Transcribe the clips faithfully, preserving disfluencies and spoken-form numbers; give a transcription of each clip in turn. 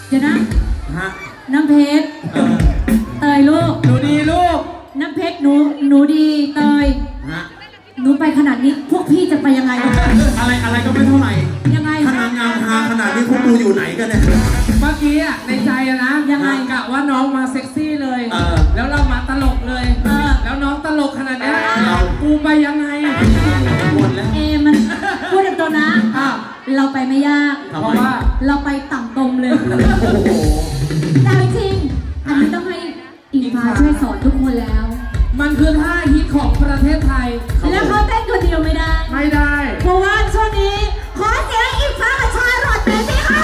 เดี๋ยวนะฮะน้ำเพชรเตยลูกหนูดีลูกน้ำเพชรหนูหนูดีเตยฮะหนูไปขนาดนี้พวกพี่จะไปยังไงอะไรอะไรก็ไม่เท่าไหร่ยังไงขนาดงามฮาขนาดนี้พวกกูอยู่ไหนกันเนี่ยเมื่อกี้อ่ะในใจนะยังไงกะว่าน้องมาเซ็กซี่เลยแล้วเรามาตลกเลยแล้วน้องตลกขนาดนี้กูไปยังไงหมดแล้วเอมันพูดตรงๆนะเราไปไม่ยากเพราะว่าเราไปต่ำตรงเลยแต่จริงอันนี้ต้องให้อิงฟ้าช่วยสอนทุกคนแล้วมันคือท่าฮิตของประเทศไทยแล้วเขาเต้นคนเดียวไม่ได้ไม่ได้เพราะว่าช่วงนี้ขอเสียงอิงฟ้ากับชาลอตหน่อยสิค่ะ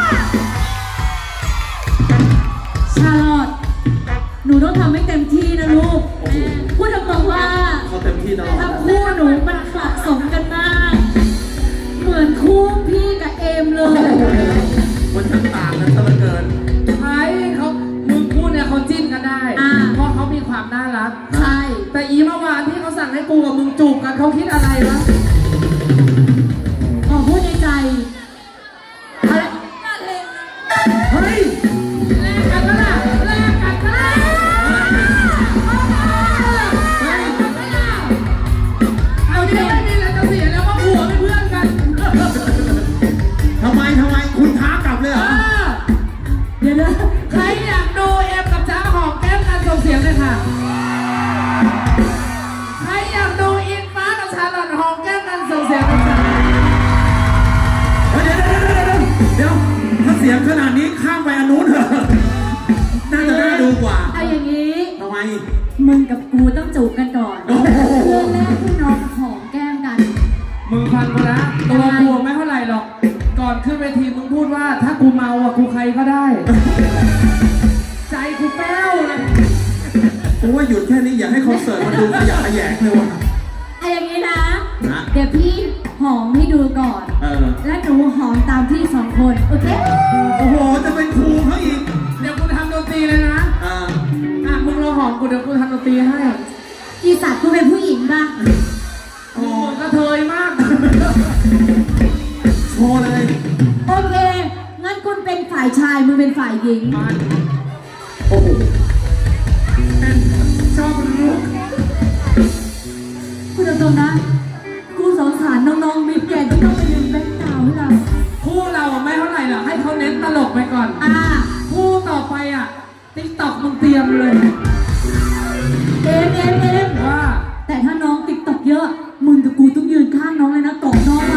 ชาลอตหนูต้องทำให้เต็มที่นะลูกพูดตรงๆว่าเขาเต็มที่ตลอดทั้งคู่หนูมันเหมาะสมกันมากเหมือนคู่พี่กับเอมเลยมันช่างต่างกันซะเหลือเกินใช่เขามึงพูดเนี่ยเขาจิ้นกันได้เพราะเขามีความน่ารักใช่แต่อีเมื่อวานที่เขาสั่งให้กูกับมึงจูบกันเขาคิดอะไรวะขอพูดในใจเฮ้ยแลกกันก็ได้แลกกันก็ได้เอาดิไม่มีอะไรจะเสียแล้วว่าผัวเป็นเพื่อนกันทำไมทำไมคุณท้ากลับเลยเหรอเดี๋ยวนะใครอยากดูเอฟกับจ้าหอมแก้มกันส่งเสียงเลยค่ะใครอยากดูอินฟ้ากับชาลอตหอมแก้มกันส่งเสียงเลยค่ะเดี๋ยวเดี๋ยวเดี๋ยวเดี๋ยวถ้าเสียงขนาดนี้ข้ามไปอันนู้นเถอะน่าจะน่าดูกว่าเอาอย่างนี้ทำไมมึงกับกูต้องจูบกันก่อนเพื่อแรกที่น้องหอมแก้มกันมึงพันมาแล้วตัวกูไม่เท่าไหร่หรอกก่อนขึ้นเวทีมึงพูดว่าถ้ากูเมาอ่ะกูใครก็ได้ใจกูแป้วเลยกูว่าหยุดแค่นี้อย่าให้คอนเสิร์ตมันดูขยะแยงเลยว่ะเอาอย่างนี้นะเดี๋ยวพี่หอมให้ดูก่อนและหนูหอมตามพี่สองคนโอเคโอ้โหจะเป็นครูเขาอีกเดี๋ยวกูทำดนตรีเลยนะอ่าอ่ะมึงรอหอมกูเดี๋ยวกูทำดนตรีให้อีสัตว์กูเป็นผู้หญิงป่ะโอ้กระเทยมากโชว์เลยโอเคงั้นคุณเป็นฝ่ายชายมึงเป็นฝ่ายหญิงโอ้โหชอบลูกคุณตรงๆนะกูสงสารน้องๆมีแก่ที่ต้องไปยืนแบ็คกราวด์ให้เราคู่เราไม่เท่าไหร่หรอกให้เขาเน้นตลกไปก่อนอ่าคู่ต่อไปอ่ะติ๊กต็อกมึงเตรียมเลยเอ็มเอ็มเอ็มว่าแต่ถ้าน้องติ๊กต็อกเยอะมึงกับกูต้องยืนข้างน้องเลยนะกอดน้องไว้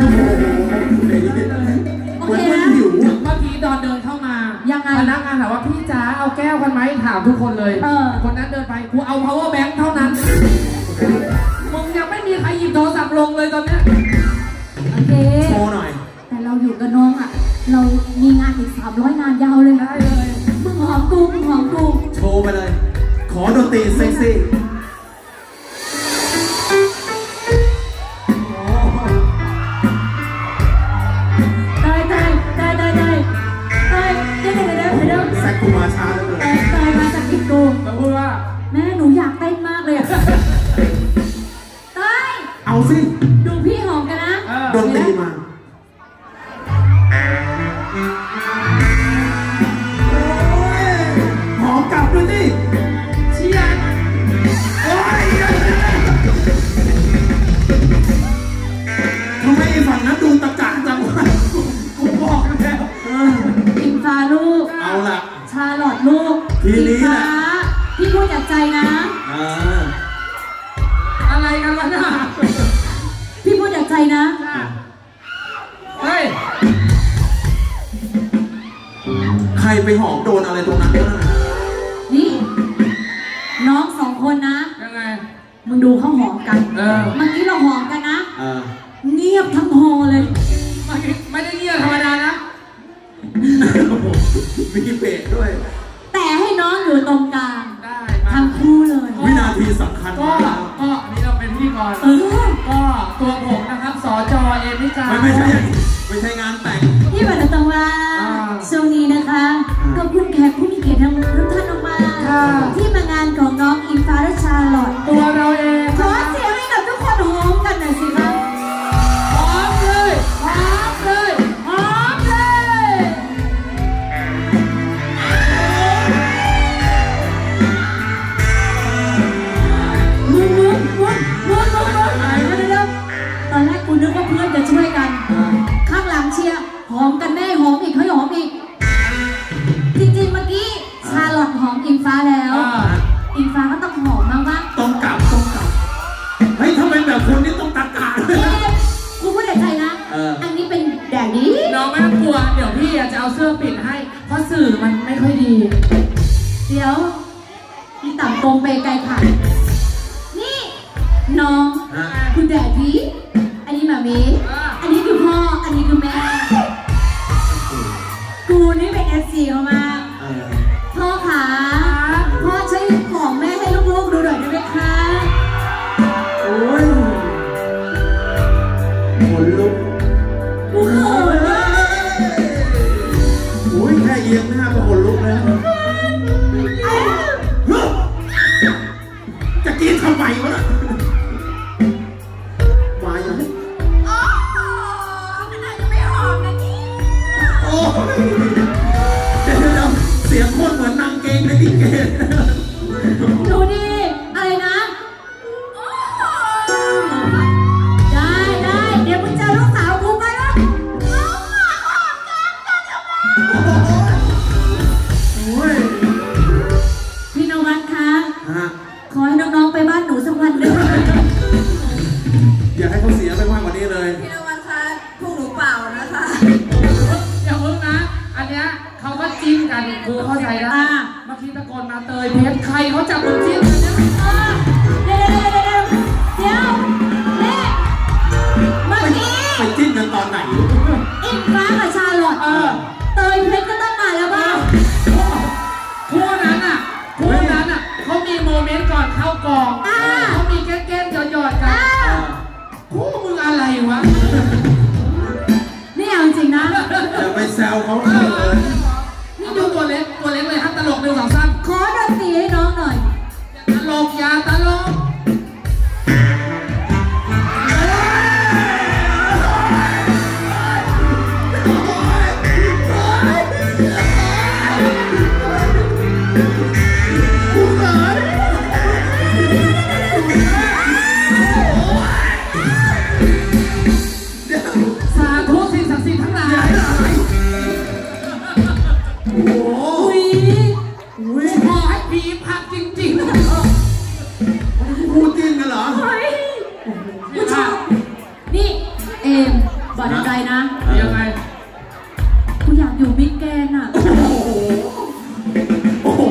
โอเคนะเมื่อกี้ตอนเดินเข้ามายังไงพนักงานถามว่าพี่จ๋าเอาแก้วกันไหมถามทุกคนเลยคนนั้นเดินไปกูเอา power bank เท่านั้นมึงยังไม่มีใครหยิบโทรศัพท์ลงเลยตอนนี้โอเคโชว์หน่อยแต่เราอยู่กับน้องอ่ะเรามีงานอีกสามร้อยงานยาวเลยได้เลยมึงหอมกูมึงหอมกูโชว์ไปเลยขอดนตรีเซ็กซี่ได้ได้ได้ได้ได้ได้ได้ได้ได้ได้แซกกูมาช้าเลยได้ได้มาจากอีกกูมาพูดว่าแม่หนูอยากเต้นมากเลยอะได้เอาสิดูพี่หอมกันนะดนตรีมาหอมกลับด้วยดิเชียร์โอ้ยทำไมฝั่งนั้นดูตะกะจังวะกูบอกแล้วอิงฟ้าลูกเอาล่ะชาลอตลูกทีนี้แหละพี่พูดจากใจนะอะไรกันวะน่ะพี่พูดจากใจนะเฮ้ยใครไปหอมโดนอะไรตรงนั้นนี่น้องสองคนนะยังไงมึงดูเขาหอมกันเมื่อกี้เราหอมกันนะเงียบทั้งหอเลยไม่ได้เงียบธรรมดานะมีเบรกด้วยแต่ให้น้องอยู่ตรงกลางทั้งคู่เลยวินาทีสำคัญก็ก็นี่เราเป็นพี่ก่อนก็ตัวผมนะครับสจเอมิจาไม่ใช่ไม่ใช่งานแต่งที่บอกตรงว่าช่วงนี้นะคะขอบคุณแขกผู้มีเกียรติทั้งทุกท่านมากที่มางานของน้องอิงฟ้าและชาลอตตัวเราเองขอเสียงให้กับทุกคนหอมกันหน่อยสิคะหอมเลยหอมเลยหอมเลยเดี๋ยวพี่จะเอาเสื้อปิดให้เพราะสื่อมันไม่ค่อยดีเดี๋ยวพี่ต่ำตรงไปไกลค่ะนี่น้องคุณแดดพี่อันนี้หมามีอันนี้คือพ่ออันนี้คือแม่กูนี่เป็นเอฟซีเขามาพ่อขาพ่อใช้ของแม่ให้ลูกๆดูหน่อยได้ไหมคะโอ้ยขนลุกกูเขินโอ้ยแค่เอียงหน้าก็ขนลุกแล้วจะกินทำไมวะวายยังอ๋อขนาดจะไม่หอมนะนี่โอ้ยเดี๋ยวเสียงโคตรเหมือนนางเกงในติ๊กเกตดูดิอะไรนะได้ได้เดี๋ยวมึงเจอลูกสาวกูไปแล้วพี่นวัดคะขอให้น้องๆไปบ้านหนูสักวันหนึ่งอยากให้เขาเสียไปมากกว่านี้เลยพี่นวัดคะพวกหนูเปล่านะคะอย่าเพิ่งนะอันเนี้ยเขาก็จิ้มกันกูเข้าใจแล้วเมื่อกี้ตะโกนมาเตยเพชรใครเขาจับมึงจิ้มกันเนี่ยเดี๋ยวเดี๋ยวเดี๋ยวเดี๋ยวเน่เมื่อกี้ไปจิ้มกันตอนไหนอิงฟ้ากับชาลอตเตยเพชรก็ต้องมาแล้วบ้างคู่นั้นอ่ะคู่นั้นอ่ะเขามีโมเมนต์ก่อนเข้ากองเขามีแก้มๆหยอดๆกันคู่มึงอะไรวะนี่เอาจริงนะอย่าไปแซวเขาเลยนี่ดูตัวเล็กตัวเล็กเลยครับตลกเร็วสองสั้นขอดนตรีให้น้องหน่อยตลกอย่าตลกสาธุสิ่งศักดิ์สิทธิ์ทั้งหลายโอ้โหอุ้ยพอให้ผีพักจริงๆพูดจริงกันเหรอเฮ้ยผู้ชมนี่เอ็มบอกใจนะยังไงกูอยากอยู่บิ๊กแกนอ่ะโอ้โห